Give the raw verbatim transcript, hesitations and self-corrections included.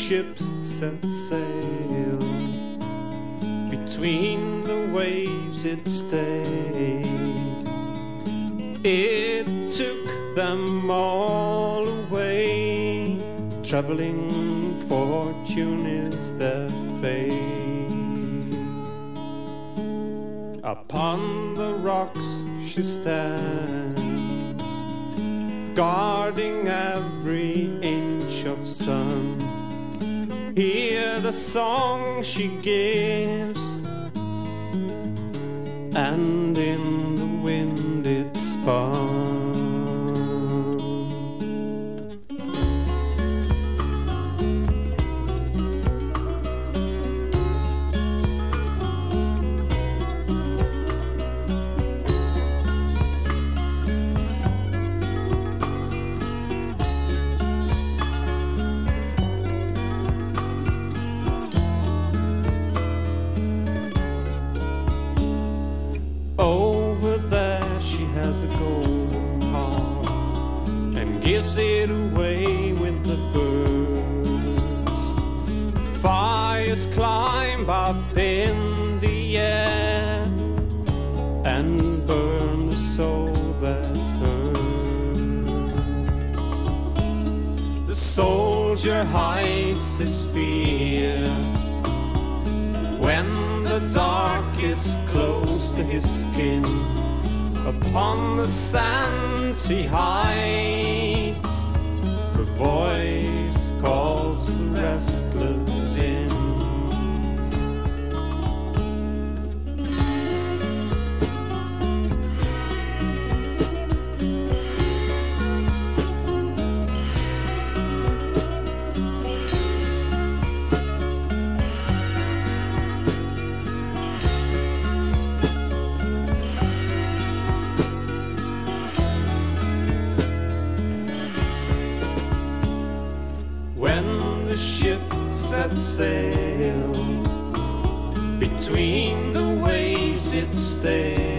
ship set sail, between the waves it stayed. It took them all away, traveling fortune is their fate. Upon the rocks she stands, guarding every inch of sun. Hear the song she gives, and in the wind it spun. Over there she has a golden heart, and gives it away with the birds. Fires climb up in the air and burn the soul that hurts. The soldier hides his fear when the dark is close to his skin. Upon the sands he hides, her voice calls the restless in. When the ship set sail, between the waves it stayed.